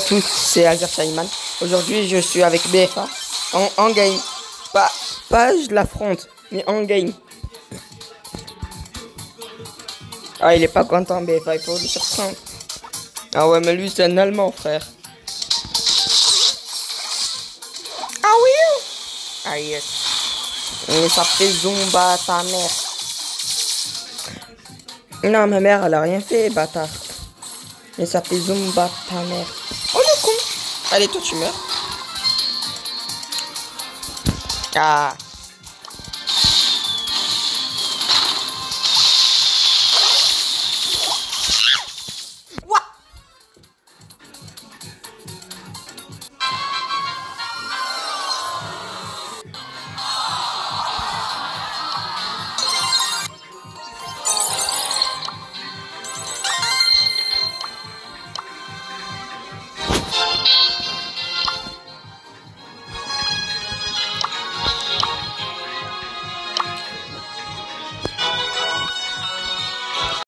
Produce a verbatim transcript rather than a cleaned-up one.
Tous, c'est Azir Shaiman. Aujourd'hui, je suis avec B F A en, en game. Pas, pas je l'affronte, mais en game. Ah, il est pas content, B F A, il faut le surprendre. Ah ouais, mais lui, c'est un Allemand, frère. Ah oui. Ah yes. Et ça fait Zumba, ta mère. Non, ma mère, elle a rien fait, bâtard. Mais ça fait Zumba, ta mère. Oh le con. Allez, toi, tu meurs. Ah.